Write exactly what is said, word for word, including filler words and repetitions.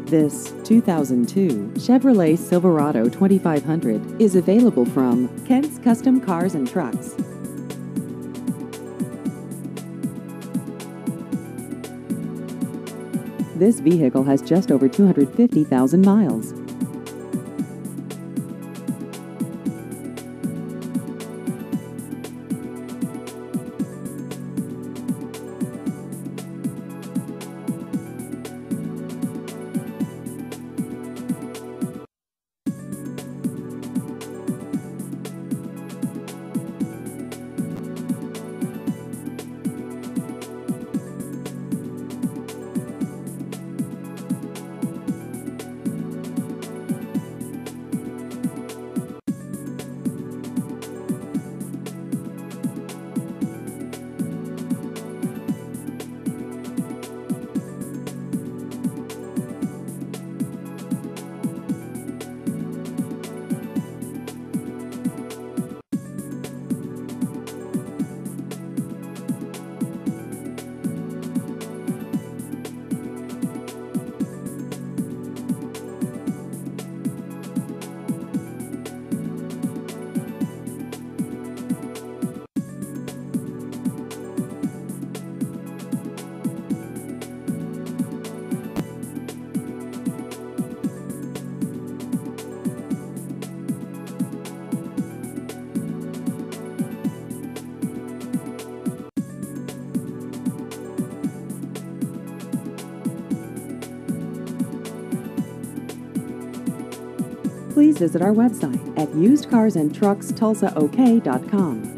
This two thousand two Chevrolet Silverado twenty-five hundred is available from Kent's Custom Cars and Trucks. This vehicle has just over two hundred fifty thousand miles. Please visit our website at used cars and trucks tulsa o k dot com.